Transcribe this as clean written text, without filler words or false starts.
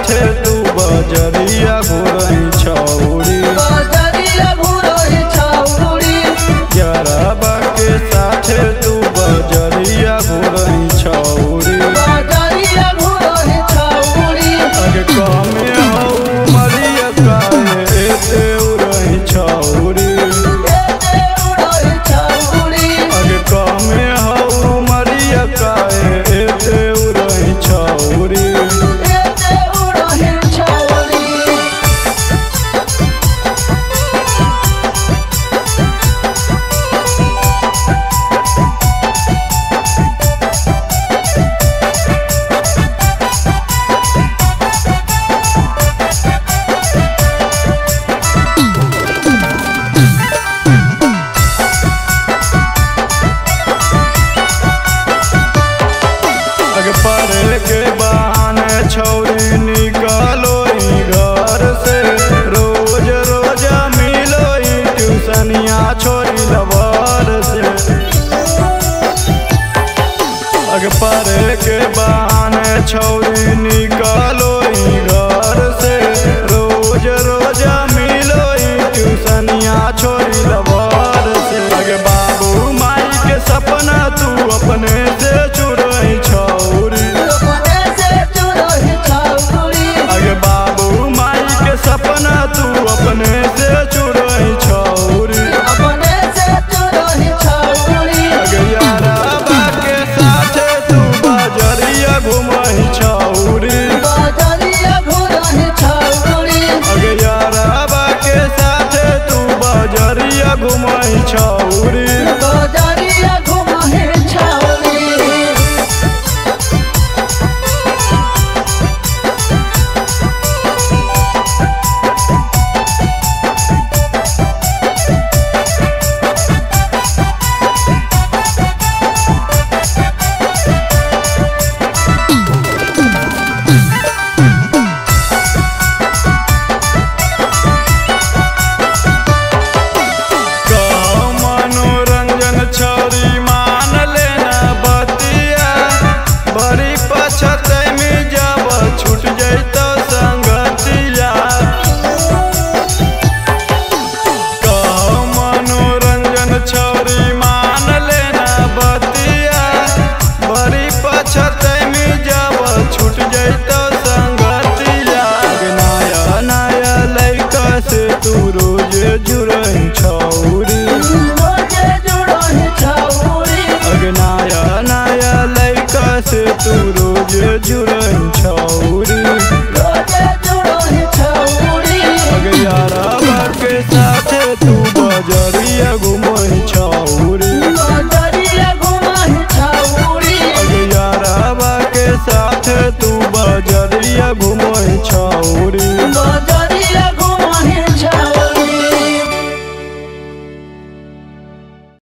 साथे तू बजरिया घुरही छौरी यारबा के साथे तू बजरिया घुरही छौरी अगे कमे हौ मरिया काहे एते उरही छौरी अगे कमे हौ मरिया काहे एते उरही छौरी पढ़े के बहाने छौरी निकलो घर से रोज रोज मिलो ट्यूशनिया छोरी लवर से अग पढ़े के बहाने छौरी निकलो घर से रोज रोज मिलो ट्यूशनिया छोरी लवर से अगे बाबू माई के सपना तू अपने से चुरही छौरी अगे बाबू माई के सपना तू अपने से चुरही छौरी अगे यारबा के साथे तू बजरिया घुमही छौरी अगे यारबा के साथे तू बजरिया घुमही छौरी छौरी मान लेना बतिया बड़ी पछते में जब छूट जैतो संगतिया कहो मनोरंजन छौरी मान लेना बतिया बड़ी पछते